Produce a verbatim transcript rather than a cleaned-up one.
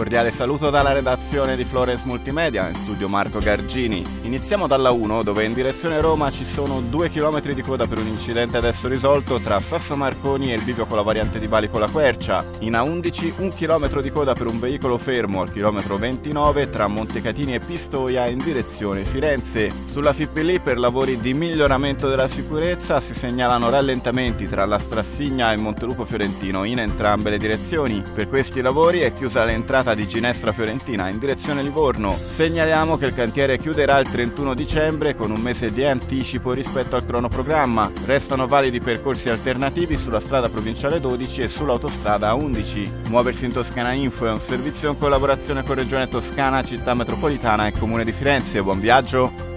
cordiale saluto dalla redazione di Florence Multimedia, in studio Marco Gargini. Iniziamo dalla uno, dove in direzione Roma ci sono due chilometri di coda per un incidente adesso risolto tra Sasso Marconi e il bivio con la variante di Valico La Quercia. In A undici un chilometro di coda per un veicolo fermo al chilometro ventinove tra Montecatini e Pistoia in direzione Firenze. Sulla F I P L per lavori di miglioramento della sicurezza si segnalano rallentamenti tra la Strassigna e Montelupo Fiorentino in entrambe le direzioni. Per questi lavori è chiusa l'entrata di Ginestra Fiorentina in direzione Livorno. Segnaliamo che il cantiere chiuderà il trentuno dicembre con un mese di anticipo rispetto al cronoprogramma. Restano validi percorsi alternativi sulla strada provinciale dodici e sull'autostrada A undici. Muoversi in Toscana Info è un servizio in collaborazione con Regione Toscana, Città Metropolitana e Comune di Firenze. Buon viaggio!